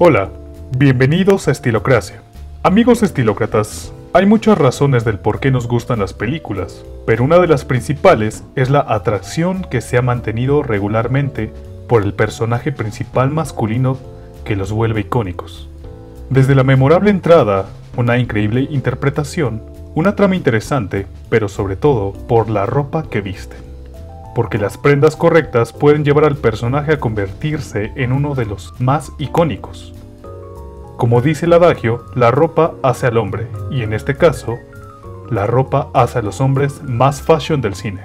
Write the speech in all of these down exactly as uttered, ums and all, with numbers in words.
Hola, bienvenidos a Estilocracia. Amigos estilócratas, hay muchas razones del por qué nos gustan las películas, pero una de las principales es la atracción que se ha mantenido regularmente por el personaje principal masculino que los vuelve icónicos. Desde la memorable entrada, una increíble interpretación, una trama interesante, pero sobre todo por la ropa que visten. Porque las prendas correctas pueden llevar al personaje a convertirse en uno de los más icónicos. Como dice el adagio, la ropa hace al hombre, y en este caso, la ropa hace a los hombres más fashion del cine.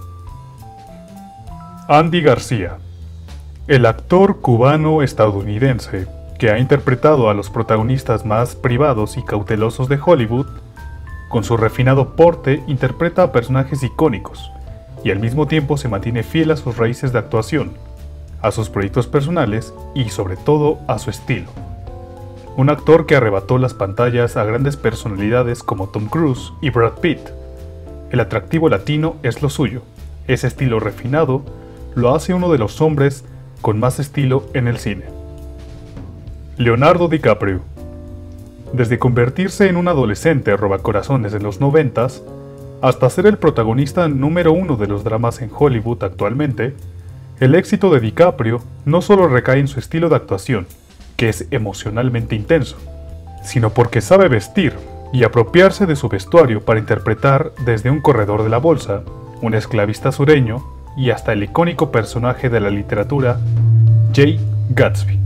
Andy García, el actor cubano-estadounidense que ha interpretado a los protagonistas más privados y cautelosos de Hollywood, con su refinado porte interpreta a personajes icónicos, y al mismo tiempo se mantiene fiel a sus raíces de actuación, a sus proyectos personales y sobre todo a su estilo. Un actor que arrebató las pantallas a grandes personalidades como Tom Cruise y Brad Pitt. El atractivo latino es lo suyo, ese estilo refinado lo hace uno de los hombres con más estilo en el cine. Leonardo DiCaprio. Desde convertirse en un adolescente robacorazones en los noventas, hasta ser el protagonista número uno de los dramas en Hollywood actualmente, el éxito de DiCaprio no solo recae en su estilo de actuación, que es emocionalmente intenso, sino porque sabe vestir y apropiarse de su vestuario para interpretar desde un corredor de la bolsa, un esclavista sureño y hasta el icónico personaje de la literatura, Jay Gatsby.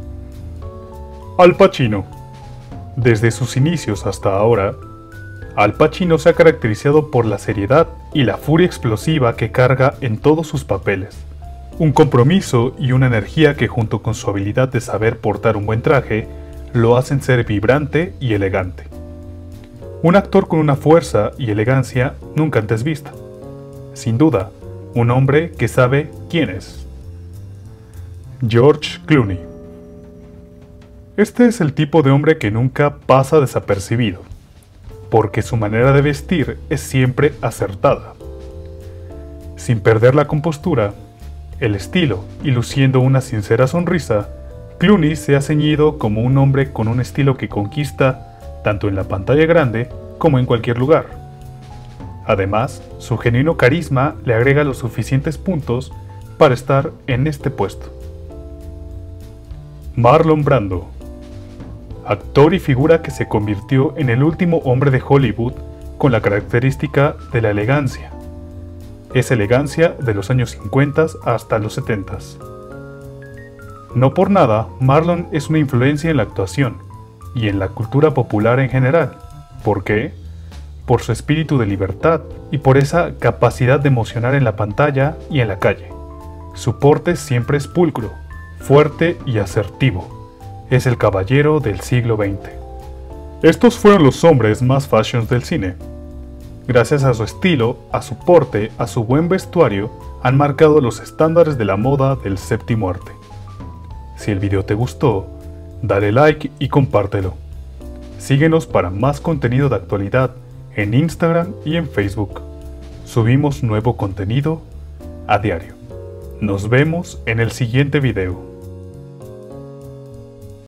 Al Pacino. Desde sus inicios hasta ahora, Al Pacino se ha caracterizado por la seriedad y la furia explosiva que carga en todos sus papeles. Un compromiso y una energía que junto con su habilidad de saber portar un buen traje, lo hacen ser vibrante y elegante. Un actor con una fuerza y elegancia nunca antes vista. Sin duda, un hombre que sabe quién es. George Clooney. Este es el tipo de hombre que nunca pasa desapercibido, porque su manera de vestir es siempre acertada. Sin perder la compostura, el estilo y luciendo una sincera sonrisa, Clooney se ha ceñido como un hombre con un estilo que conquista tanto en la pantalla grande como en cualquier lugar. Además, su genuino carisma le agrega los suficientes puntos para estar en este puesto. Marlon Brando. Actor y figura que se convirtió en el último hombre de Hollywood con la característica de la elegancia. Esa elegancia de los años cincuenta hasta los setenta. No por nada, Marlon es una influencia en la actuación y en la cultura popular en general. ¿Por qué? Por su espíritu de libertad y por esa capacidad de emocionar en la pantalla y en la calle. Su porte siempre es pulcro, fuerte y asertivo. Es el caballero del siglo veinte. Estos fueron los hombres más fashion del cine. Gracias a su estilo, a su porte, a su buen vestuario, han marcado los estándares de la moda del séptimo arte. Si el video te gustó, dale like y compártelo. Síguenos para más contenido de actualidad en Instagram y en Facebook. Subimos nuevo contenido a diario. Nos vemos en el siguiente video.